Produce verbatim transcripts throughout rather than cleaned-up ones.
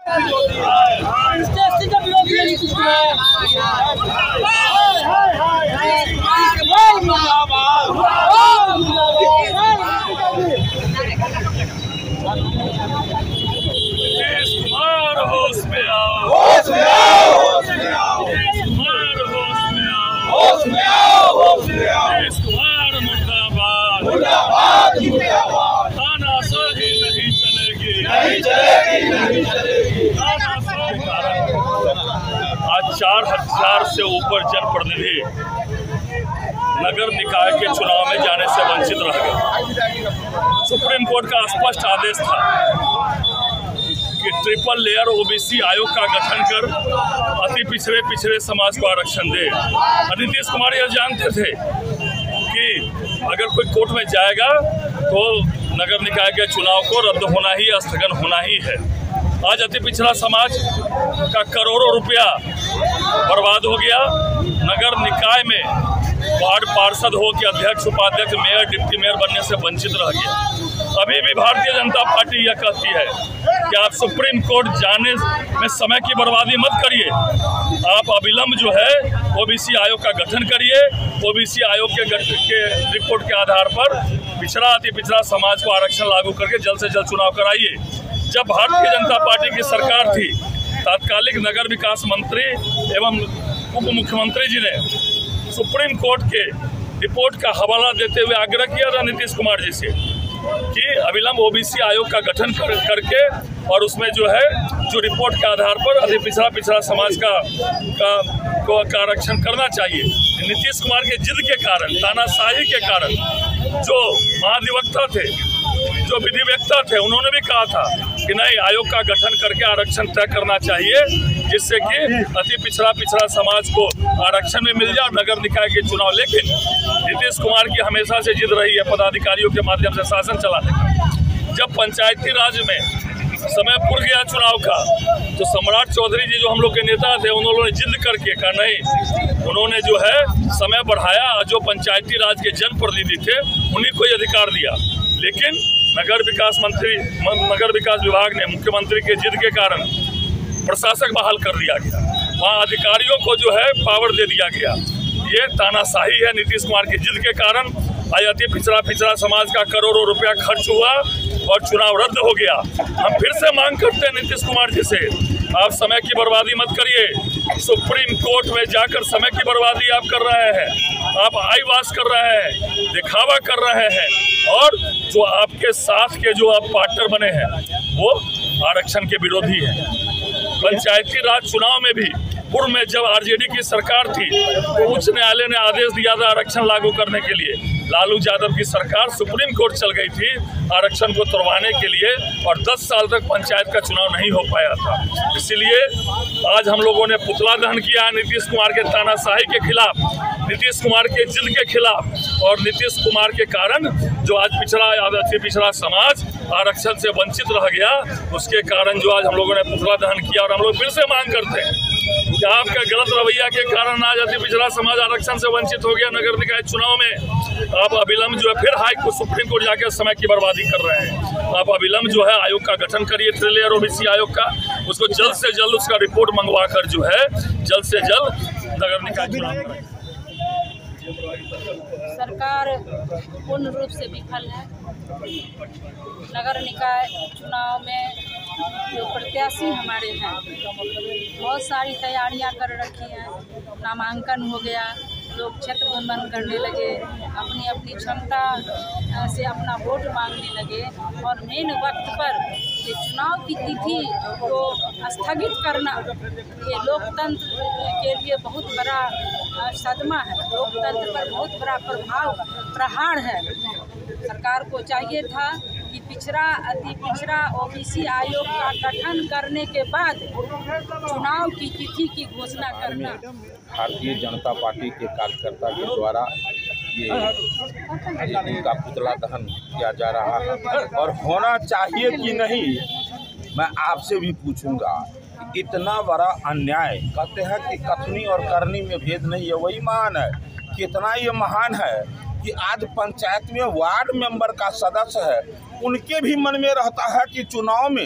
आज चार हजार से ऊपर जनप्रतिनिधि नगर निकाय के चुनाव में जाने से वंचित रह गए। सुप्रीम कोर्ट का स्पष्ट आदेश था कि ट्रिपल लेयर ओबीसी आयोग का गठन कर अति पिछड़े पिछड़े समाज को आरक्षण दे। नीतीश कुमार यह जानते थे कि अगर कोई कोर्ट में जाएगा तो नगर निकाय के चुनाव को रद्द होना ही, स्थगन होना ही है। आज अति पिछड़ा समाज का करोड़ों रुपया बर्बाद हो गया। नगर निकाय में वार्ड पार्षद हो कि अध्यक्ष, उपाध्यक्ष, मेयर, डिप्टी मेयर बनने से वंचित रह गया। अभी भी भारतीय जनता पार्टी यह कहती है कि आप सुप्रीम कोर्ट जाने में समय की बर्बादी मत करिए, आप अविलंब जो है ओबीसी आयोग का गठन करिए। ओबीसी आयोग के गठन के रिपोर्ट के आधार पर पिछड़ा अति पिछड़ा समाज को आरक्षण लागू करके जल्द से जल्द चुनाव कराइए। जब भारतीय जनता पार्टी की सरकार थी, तात्कालिक नगर विकास मंत्री एवं उप मुख्यमंत्री जी ने सुप्रीम कोर्ट के रिपोर्ट का हवाला देते हुए आग्रह किया था नीतीश कुमार जी से कि अविलंब ओबीसी आयोग का गठन कर, करके और उसमें जो है जो रिपोर्ट के आधार पर अति पिछड़ा पिछड़ा समाज का, का को आरक्षण करना चाहिए। नीतीश कुमार के जिद के कारण, तानाशाही के कारण जो महाधिवक्ता थे, जो विधिवेत्ता थे, उन्होंने भी कहा था कि नहीं, आयोग का गठन करके आरक्षण तय करना चाहिए जिससे कि अति पिछड़ा पिछड़ा समाज को आरक्षण में मिल जाए नगर निकाय के चुनाव। लेकिन नीतीश कुमार की हमेशा से जिद रही है पदाधिकारियों के माध्यम से शासन चलाने का। जब पंचायती राज में समय पुर गया चुनाव का तो सम्राट चौधरी जी जो हम लोग के नेता थे, उन्होंने जिद करके कहा नहीं, उन्होंने जो है समय बढ़ाया। जो पंचायती राज के जनप्रतिनिधि थे उन्हीं को अधिकार दिया। लेकिन नगर विकास मंत्री नगर विकास विभाग ने मुख्यमंत्री के जिद के कारण प्रशासक बहाल कर दिया गया, वहाँ अधिकारियों को जो है पावर दे दिया गया। ये तानाशाही है नीतीश कुमार की जिद के कारण। आज अति पिछड़ा पिछड़ा समाज का करोड़ों रुपया खर्च हुआ और चुनाव रद्द हो गया। हम फिर से मांग करते हैं नीतीश कुमार जी से, आप समय की बर्बादी मत करिए। सुप्रीम कोर्ट में जाकर समय की बर्बादी आप कर रहे हैं, आप आई वाश कर रहे हैं, दिखावा कर रहे हैं, और जो आपके साथ के जो आप पार्टनर बने हैं वो आरक्षण के विरोधी हैं। पंचायती राज चुनाव में भी पूर्व में जब आरजेडी की सरकार थी तो उच्च न्यायालय ने आदेश दिया था आरक्षण लागू करने के लिए। लालू यादव की सरकार सुप्रीम कोर्ट चल गई थी आरक्षण को तोड़वाने के लिए और दस साल तक पंचायत का चुनाव नहीं हो पाया था। इसीलिए आज हम लोगों ने पुतला दहन किया है नीतीश कुमार के तानाशाही के खिलाफ, नीतीश कुमार के जिद के खिलाफ। और नीतीश कुमार के कारण जो आज पिछड़ा अति पिछड़ा समाज आरक्षण से वंचित रह गया, उसके कारण जो आज हम लोगों ने पुतला दहन किया। और हम लोग फिर से मांग करते हैं कि आपका गलत रवैया के कारण आज अति पिछड़ा समाज आरक्षण से वंचित हो गया नगर निकाय चुनाव में। आप अविलंब जो है फिर हाई कोर्ट सुप्रीम कोर्ट जाकर समय की बर्बादी कर रहे हैं। आप अविलंब जो है आयोग का गठन करिए, थ्री लेयर ओबीसी आयोग का, उसको जल्द से जल्द उसका रिपोर्ट मंगवा कर जो है जल्द से जल्द नगर निकाय चुनाव करें। सरकार पूर्ण रूप से विफल है। नगर निकाय चुनाव में जो प्रत्याशी हमारे हैं बहुत सारी तैयारियां कर रखी हैं, नामांकन हो गया, लोग क्षेत्र भ्रमण करने लगे, अपनी अपनी क्षमता से अपना वोट मांगने लगे और मेन वक्त पर ये चुनाव की तिथि को स्थगित करना ये लोकतंत्र के लिए बहुत बड़ा सदमा है, लोकतंत्र पर बहुत बड़ा प्रभाव प्रहार है। सरकार को चाहिए था कि पिछड़ा अति पिछड़ा ओबीसी आयोग का गठन करने के बाद चुनाव की तिथि की घोषणा करना। भारतीय जनता पार्टी के कार्यकर्ता के द्वारा ये इनका पुतला दहन किया जा रहा है और होना चाहिए कि नहीं, मैं आपसे भी पूछूंगा। इतना बड़ा अन्याय, कहते हैं कि कथनी और करनी में भेद नहीं है, वही महान है। कितना ये महान है कि आज पंचायत में वार्ड मेंबर का सदस्य है, उनके भी मन में रहता है कि चुनाव में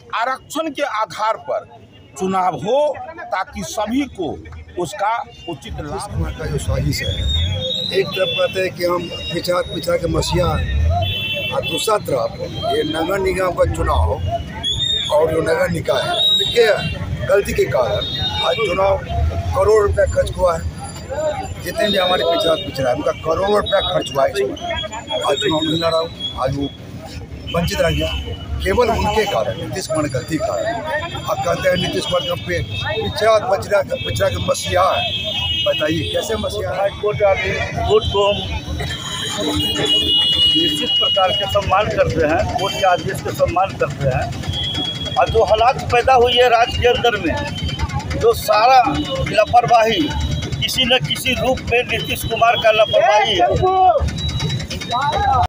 आरक्षण के आधार पर चुनाव हो ताकि सभी को उसका उचित लाभ। कुमार का जो साजिश है, एक तरफ कहते हैं कि हम पिछड़ा पिछड़ा के मसीहा हैं और दूसरा तरफ ये नगर निगम का चुनाव और जो नगर निकाय है के गलती के कारण आज चुनाव करोड़ रुपया खर्च हुआ है। जितने भी हमारे पिछड़ा पिछड़ा है उनका करोड़ों रुपया खर्च हुआ है इसमें, आज चुनाव नहीं लड़ा, आज वो वंचित रह गया केवल उनके कारण, नीतीश कुमार गलती के कारण। अब कहते हैं नीतीश कुमार का पे पिछड़ा पिछड़ा पिछड़ा के मसीहा है, बताइए कैसे मसीहा है। कोर्ट कोर्ट को हम निश्चित प्रकार के सम्मान करते हैं, कोर्ट के आदेश के सम्मान करते हैं। और जो हालात पैदा हुई है राज्य के अंदर में, जो सारा लापरवाही किसी न किसी रूप में नीतीश कुमार का लापरवाही है।